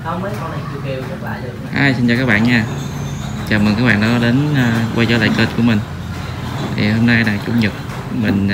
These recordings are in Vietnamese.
Không, mấy con này kêu chắc lại được. Xin chào các bạn nha. Chào mừng các bạn đã đến quay trở lại kênh của mình. Thì hôm nay là chủ nhật, mình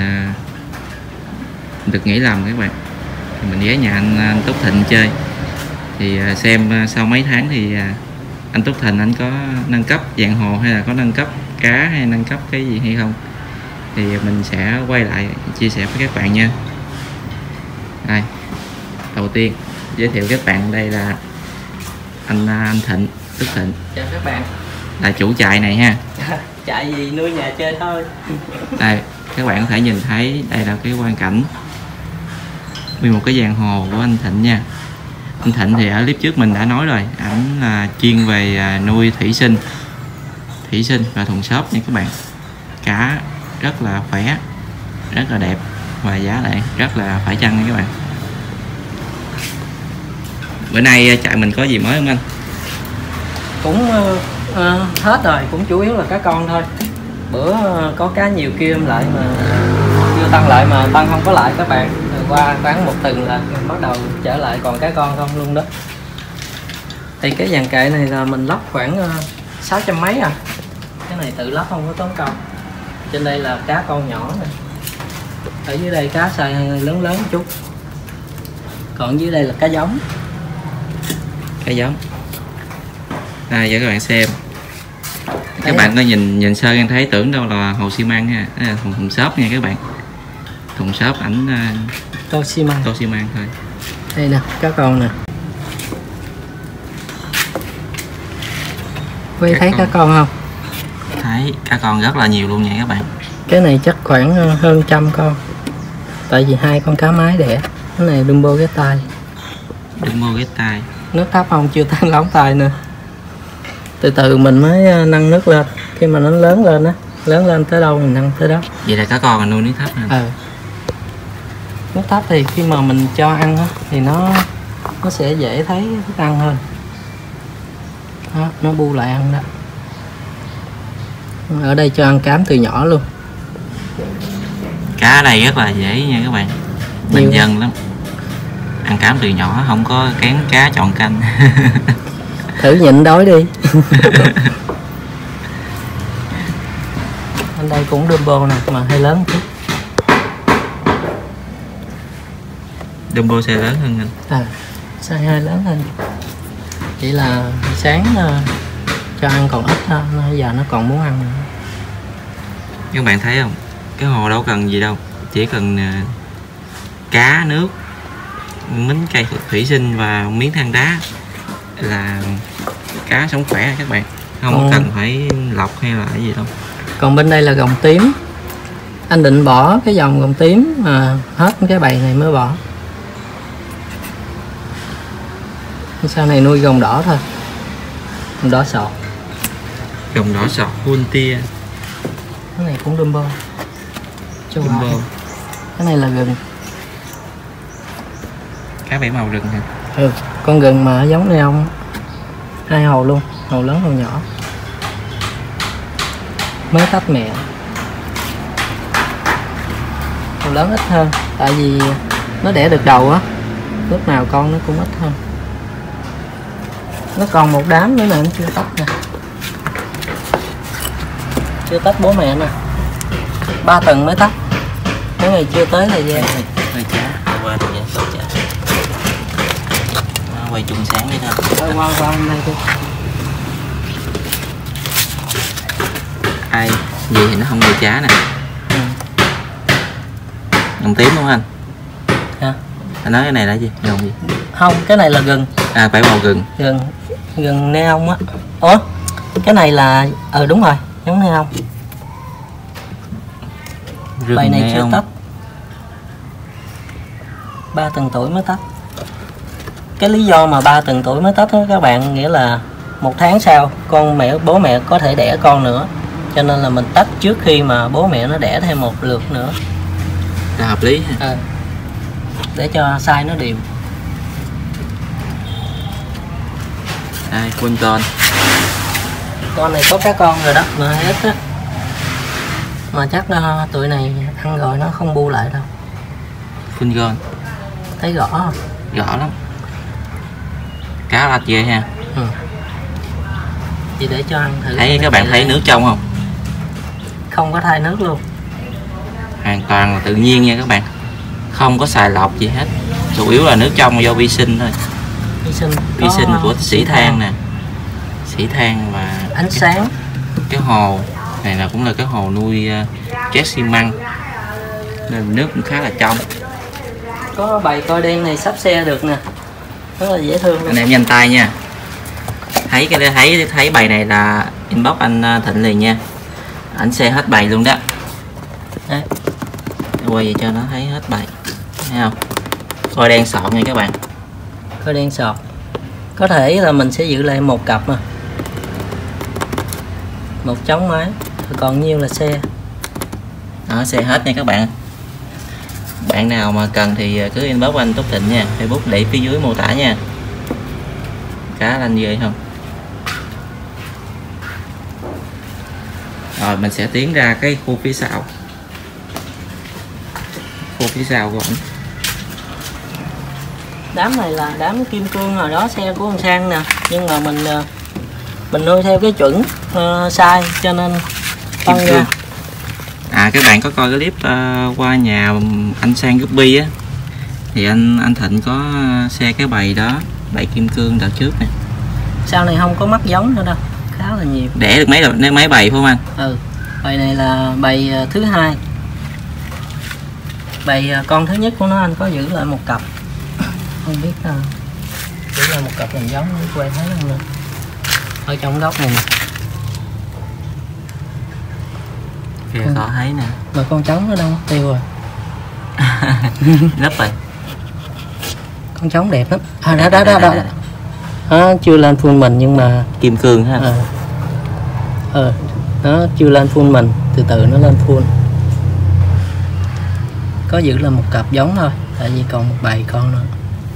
được nghỉ làm các bạn. Thì mình ghé nhà anh Túc Thịnh chơi. Thì xem sau mấy tháng thì anh Túc Thịnh anh có nâng cấp dạng hồ hay là có nâng cấp cá hay nâng cấp cái gì hay không. Thì mình sẽ quay lại chia sẻ với các bạn nha. Đây, đầu tiên giới thiệu các bạn, đây là anh Thịnh, Túc Thịnh. Chào các bạn. Là chủ trại này ha. Trại gì nuôi nhà chơi thôi. Đây, các bạn có thể nhìn thấy đây là cái quang cảnh nguyên một cái giàn hồ của anh Thịnh nha. Anh Thịnh thì ở clip trước mình đã nói rồi, ảnh là chuyên về nuôi thủy sinh và thuần xốp nha các bạn. Cá rất là khỏe, rất là đẹp và giá lại rất là phải chăng nha các bạn. Bữa nay trại mình có gì mới không anh? Cũng hết rồi, cũng chủ yếu là cá con thôi. Bữa có cá nhiều kia em lại mà chưa tăng lại, mà tăng không có lại các bạn. Rồi qua khoảng một tuần là bắt đầu trở lại còn cá con không luôn đó. Thì cái dàn kệ này là mình lắp khoảng 600 mấy à. Cái này tự lắp không có tốn công. Trên đây là cá con nhỏ nè. Ở dưới đây cá size lớn một chút. Còn dưới đây là cá giống. Cá giống. Đây cho các bạn xem. Các bạn có nhìn sơ em thấy tưởng đâu là hồ xi măng ha, thùng xốp nha các bạn. Thùng xốp ảnh tô xi măng thôi. Đây nè, cá con nè. Quý thấy cá con không? Thấy cá con rất là nhiều luôn nha các bạn. Cái này chắc khoảng hơn 100 con. Tại vì 2 con cá mái đẻ. Cái này Dumbo ghét tai. Nước thấp không, chưa tan lóng tay nữa. Từ từ mình mới nâng nước lên. Khi mà nó lớn lên á, lớn lên tới đâu mình nâng tới đó. Vậy là cá con là nuôi nước thấp nè. Nước thấp thì khi mà mình cho ăn á, thì nó sẽ dễ thấy thức ăn hơn đó, nó bu lại ăn đó. Ở đây cho ăn cám từ nhỏ luôn. Cá ở đây rất là dễ nha các bạn, bình dân lắm, ăn cám từ nhỏ, không có kén cá chọn canh. Thử nhịn đói đi. Bên đây cũng Dumbo nè, mà hơi lớn chút. Dumbo size lớn hơn anh. Size hơi lớn hơn. Chỉ là sáng cho ăn còn ít thôi, giờ nó còn muốn ăn nữa. Các bạn thấy không, cái hồ đâu cần gì đâu, chỉ cần cá, nước, miếng cây thủy sinh và miếng than đá là cá sống khỏe các bạn, không cần phải lọc hay là cái gì đâu. Còn bên đây là gồng tím. Anh định bỏ cái dòng gồng tím mà hết cái bầy này mới bỏ. Sau này nuôi gồng đỏ thôi. Gồng đỏ sọt. Gồng đỏ sọt full tia. Cái này cũng Dumbo. Dumbo. Cái này là gừng. Cá bảy màu rừng hả? Con gừng mà giống này không. 2 hồ luôn, hồ lớn hồ nhỏ. Mới tách mẹ. Hồ lớn ít hơn, tại vì nó đẻ được đầu á, lúc nào con nó cũng ít hơn. Nó còn một đám nữa nè, nó chưa tách nè. Chưa tách bố mẹ nè. 3 tuần mới tách. Mấy ngày chưa tới thời gian. Hơi chá, qua thời gian tốt chá. Quay chung sáng vậy thôi. Qua hôm nay thôi. Ai gì thì nó không bị chá nè. Gồng tím đúng không anh? Hả? Anh nói cái này là gì? Gồng gì? Không, cái này là gừng. Bảy màu gừng. Gừng neon á. Ủa? Cái này là đúng rồi, giống neon. Bầy này chưa tách. 3 tuần tuổi mới tách. Cái lý do mà 3 tuần tuổi mới tách đó các bạn, nghĩa là 1 tháng sau bố mẹ có thể đẻ con nữa, cho nên là mình tách trước khi mà bố mẹ nó đẻ thêm một lượt nữa là hợp lý ha. Để cho size nó đều. Đây, full con này có cá con rồi đó, mà hơi ít á, mà chắc tụi này ăn rồi nó không bu lại đâu. Full gold. Thấy rõ không? Rõ lắm. Cá lạch ghê ha. Chị để cho ăn thử. Thấy các bạn thấy nước trong không? Không có thay nước luôn. Hoàn toàn là tự nhiên nha các bạn. Không có xài lọc gì hết. Chủ yếu là nước trong do vi sinh thôi. Vi sinh của xỉ than nè. Xỉ than và ánh sáng. Cái hồ này là cũng là cái hồ nuôi chết xi măng nên nước cũng khá là trong. Có bầy coi đen này sắp xe được nè, rất là dễ thương luôn. Anh em nhanh tay nha. Thấy bầy này là inbox anh Thịnh liền nha. Ảnh xe hết bầy luôn đó. Đấy. Quay về cho nó thấy hết bầy. Thấy không? Coi đen sọt nha các bạn. Coi đen sọt. Có thể là mình sẽ giữ lại một cặp mà. Một trống máy, còn nhiêu là xe. Đó, xe hết nha các bạn. Bạn nào mà cần thì cứ inbox anh Túc Thịnh nha. Facebook để phía dưới mô tả nha. Cá lanh ghê không? Rồi mình sẽ tiến ra cái khu phía sau. Khu phía sau của anh. Đám này là đám kim cương hồi đó xe của ông Sang nè, nhưng mà mình nuôi theo cái chuẩn sai cho nên tăng ra. Các bạn có coi cái clip qua nhà anh Sang Guppy á, thì anh Thịnh có xe cái bầy đó, bầy kim cương đợt trước nè. Sau này không có mắc giống nữa đâu, khá là nhiều. Đẻ được mấy bầy phải không anh? Bầy này là bầy thứ hai. Bầy con thứ nhất của nó anh có giữ lại một cặp, không biết giữ lại một cặp làm giống quay thấy không nữa. Ở trong góc này nè. Kìa có thấy nè. Mà con trống nó đâu mất tiêu rồi. Lấp rồi. Con trống đẹp lắm. Đó. Chưa lên full mình nhưng mà kim cương ha. Nó chưa lên full mình, từ từ nó lên full. Có giữ là một cặp giống thôi, tại vì còn một bầy con nữa.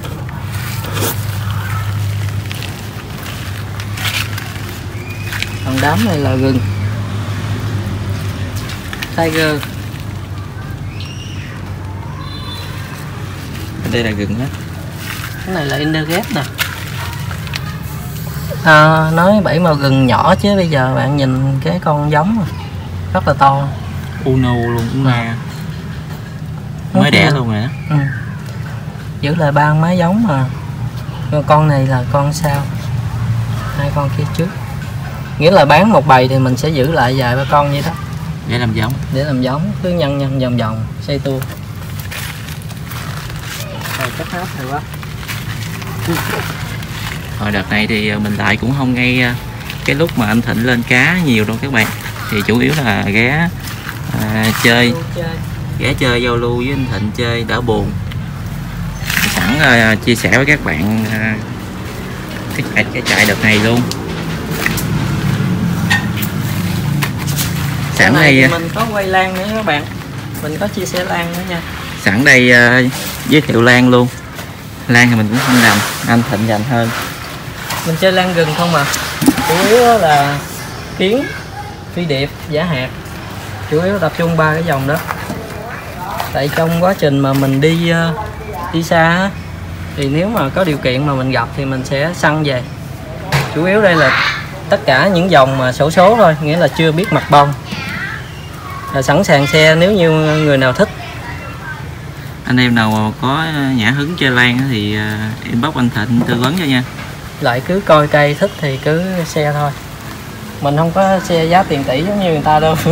Còn đám này là gừng Tiger. Đây là gừng hết. Cái này là Indergap nè. Nói 7 màu gừng nhỏ chứ bây giờ bạn nhìn cái con giống rồi, rất là to. Uno luôn cũng là mới đẻ luôn rồi đó. Giữ lại 3 mái giống mà. Con này là con sau, 2 con kia trước. Nghĩa là bán một bầy thì mình sẽ giữ lại vài ba con vậy đó. Để làm giống. Để làm giống, cứ nhân vòng vòng, xây tua. Rồi chắc hết rồi quá. Hồi đợt này thì mình lại cũng không ngay cái lúc mà anh Thịnh lên cá nhiều đâu các bạn. Thì chủ yếu là ghé chơi giao lưu với anh Thịnh chơi đỡ buồn. Sẵn chia sẻ với các bạn cái trại đợt này luôn. Sẵn đây mình có quay lan nữa các bạn, mình có chia sẻ lan nữa nha. Sẵn đây giới thiệu lan luôn. Lan thì mình cũng không rành, anh Thịnh dành hơn. Mình chơi lan gừng không à, chủ yếu là kiến, phi điệp, giả hạt, chủ yếu tập trung 3 cái dòng đó. Tại trong quá trình mà mình đi xa thì nếu mà có điều kiện mà mình gặp thì mình sẽ săn về. Chủ yếu đây là tất cả những dòng mà xổ số thôi, nghĩa là chưa biết mặt bông, là sẵn sàng xe nếu như người nào thích. Anh em nào có nhã hứng chơi lan thì inbox anh Thịnh tư vấn cho nha. Lại cứ coi cây thích thì cứ xe thôi, mình không có xe giá tiền tỷ giống như người ta đâu.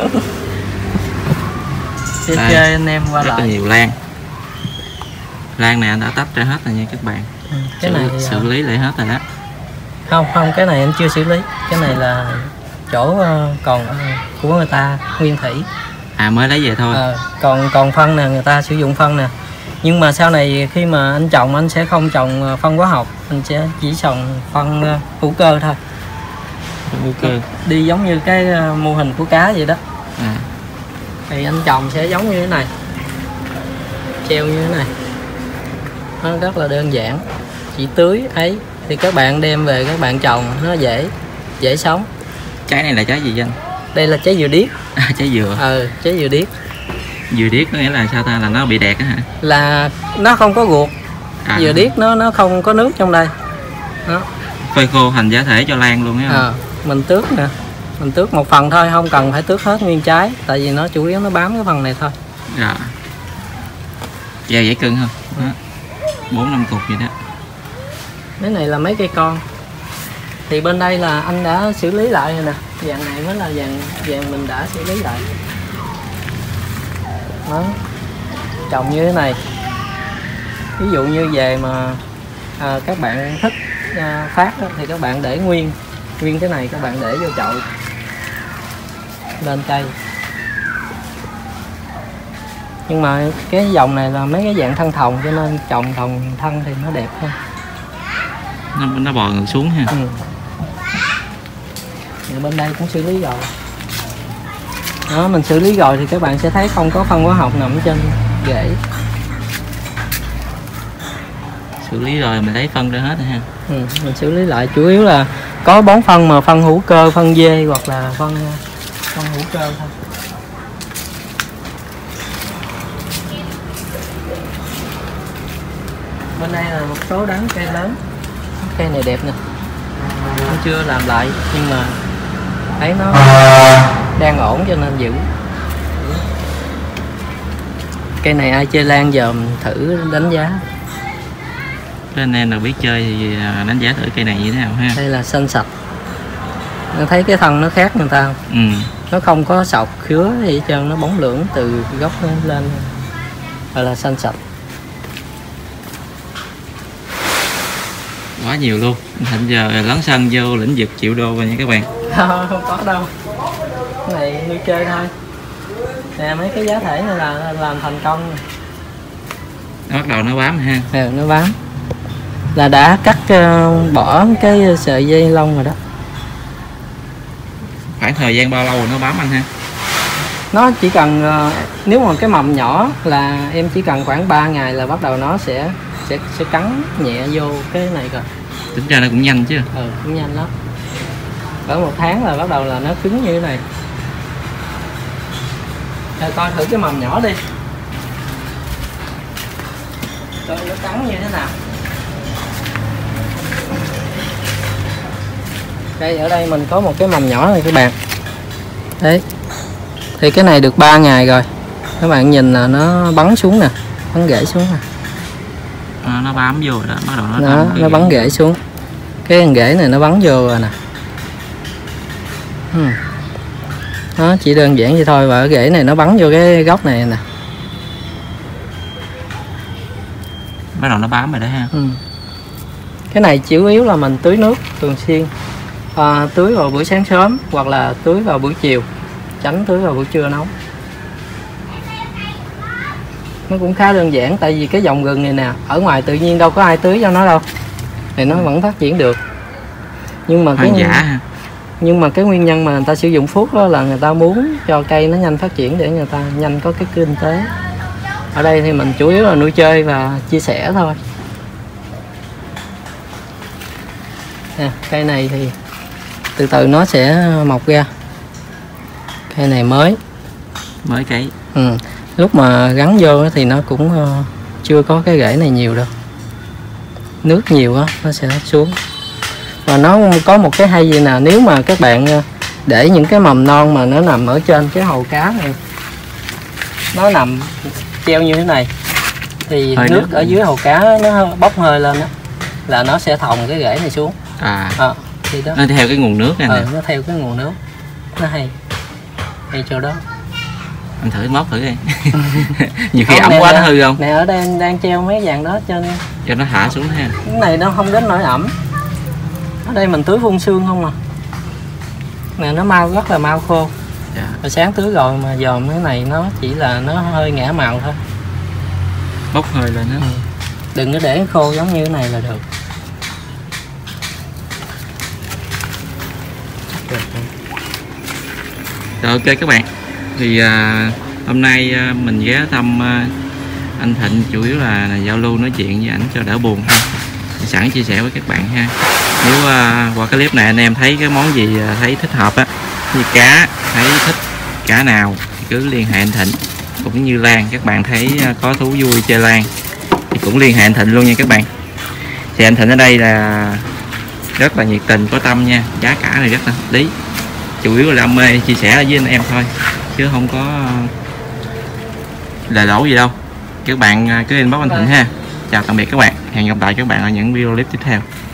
Chơi anh em qua rất lại là nhiều lan. Lan này anh đã tách ra hết rồi nha các bạn. Cái này thì xử lý lại hết rồi đó. Không, cái này anh chưa xử lý. Cái này là chỗ còn của người ta nguyên thủy. Mới lấy về thôi. Còn phân nè, người ta sử dụng phân nè. Nhưng mà sau này khi mà anh trồng, anh sẽ không trồng phân hóa học, anh sẽ chỉ trồng phân hữu cơ thôi. Hữu cơ. Đi giống như cái mô hình của cá vậy đó. Thì anh trồng sẽ giống như thế này, treo như thế này. Nó rất là đơn giản, chỉ tưới ấy thì các bạn đem về các bạn trồng nó dễ sống. Trái này là trái gì anh? Đây là trái dừa điếc. Trái dừa. Trái dừa điếc. Dừa điếc có nghĩa là sao ta, là nó bị đẹp á hả? Là nó không có ruột. Dừa điếc nó không có nước trong đây. đó. Phơi khô thành giá thể cho lan luôn á. Mình tước nè, mình tước một phần thôi, không cần phải tước hết nguyên trái, tại vì nó chủ yếu nó bám cái phần này thôi. Dạ. Dao dễ cưng không? 4-5 cục vậy đó. Cái này là mấy cây con. Thì bên đây là anh đã xử lý lại rồi nè. Vàng này mới là vàng mình đã xử lý lại. Đó. Trồng như thế này. Ví dụ như về mà các bạn thích phát đó, thì các bạn để nguyên cái này, các bạn để vô chậu lên cây. Nhưng mà cái dòng này là mấy cái dạng thân thòng, cho nên trồng thân thì nó đẹp hơn. Nó bò ngược xuống ha. Bên đây cũng xử lý rồi. Đó, mình xử lý rồi thì các bạn sẽ thấy không có phân hóa học nằm trên rễ. Xử lý rồi mình lấy phân ra hết rồi ha. Mình xử lý lại chủ yếu là có bón phân mà phân hữu cơ, phân dê hoặc là phân hữu cơ thôi. Bên đây là một số đám cây lớn. Cây này đẹp nè, nó chưa làm lại nhưng mà thấy nó đang ổn cho nên giữ. Cây này ai chơi lan giờ mình thử đánh giá. Các anh em nào biết chơi thì đánh giá thử cây này như thế nào ha. Đây là xanh sạch. Nó thấy cái thân nó khác người ta không? Nó không có sọc khứa gì hết trơn, nó bóng lưỡng từ gốc lên. Gọi là xanh sạch. Quá nhiều luôn. Thành giờ lấn sân vô lĩnh vực triệu đô rồi nha các bạn. Không có đâu. Cái này nuôi chơi thôi. Nè mấy cái giá thể này là làm thành công. Nó bắt đầu nó bám ha. Nó bám. Là đã cắt bỏ cái sợi dây lông rồi đó. Khoảng thời gian bao lâu rồi nó bám anh ha? Nó chỉ cần nếu mà cái mầm nhỏ là em chỉ cần khoảng 3 ngày là bắt đầu nó sẽ cắn nhẹ vô cái này rồi. Tính ra nó cũng nhanh chứ. Cũng nhanh lắm. Ở 1 tháng là bắt đầu là nó cứng như thế này. Rồi coi thử cái mầm nhỏ đi. Coi nó cắn như thế nào. Đây, ở đây mình có một cái mầm nhỏ này các bạn. Đấy. Thì cái này được 3 ngày rồi. Các bạn nhìn là nó bắn xuống nè, bắn rễ xuống nè. Nó bám vô rồi đó, bắt đầu nó bắn rễ xuống. Cái rễ này nó bắn vô rồi nè. Nó chỉ đơn giản vậy thôi, và rễ này nó bắn vô cái gốc này nè. Bắt đầu nó bám rồi đó ha. Cái này chủ yếu là mình tưới nước thường xuyên. Tưới vào buổi sáng sớm hoặc là tưới vào buổi chiều, tránh tưới vào buổi trưa nóng. Nó cũng khá đơn giản, tại vì cái dòng gừng này nè, ở ngoài tự nhiên đâu có ai tưới cho nó đâu, thì nó vẫn phát triển được. Nhưng mà cái nguyên nhân mà người ta sử dụng thuốc đó là người ta muốn cho cây nó nhanh phát triển, để người ta nhanh có cái kinh tế. Ở đây thì mình chủ yếu là nuôi chơi và chia sẻ thôi. Nè, cây này thì từ từ nó sẽ mọc ra. Cây này mới cấy. Lúc mà gắn vô thì nó cũng chưa có cái rễ này nhiều đâu. Nước nhiều á nó sẽ xuống. Và nó có một cái hay gì nào, nếu mà các bạn để những cái mầm non mà nó nằm ở trên cái hồ cá này, nó nằm treo như thế này, thì nước ở dưới hồ cá nó bốc hơi lên đó, là nó sẽ thòng cái rễ này xuống. Thì đó. Nó theo cái nguồn nước này nè. Nó theo cái nguồn nước. Nó hay chỗ đó. Anh thử móc thử đi. Nhiều khi ẩm quá nó hư không? Nè, ở đây đang treo mấy vàng đó cho nó thả xuống ha. Cái này nó không đến nỗi ẩm. Ở đây mình tưới phun sương không à. Nè, nó mau, rất là mau khô. Rồi sáng tưới rồi mà dòm cái này nó chỉ là nó hơi ngã màu thôi. Bốc hơi lên đó. Đừng có để khô giống như thế này là được. Rồi ok các bạn. Thì hôm nay mình ghé thăm anh Thịnh, chủ yếu là giao lưu nói chuyện với ảnh cho đỡ buồn ha. Sẵn chia sẻ với các bạn ha. Nếu qua cái clip này anh em thấy cái món gì thấy thích hợp á, như cá, thấy thích cá nào thì cứ liên hệ anh Thịnh. Cũng như lan, các bạn thấy có thú vui chơi lan thì cũng liên hệ anh Thịnh luôn nha các bạn. Thì anh Thịnh ở đây là rất là nhiệt tình, có tâm nha. Giá cả này rất là hợp lý, chủ yếu là đam mê chia sẻ với anh em thôi chứ không có lời lỗ gì đâu. Các bạn cứ inbox anh Thịnh ha. Chào tạm biệt các bạn, hẹn gặp lại các bạn ở những video clip tiếp theo.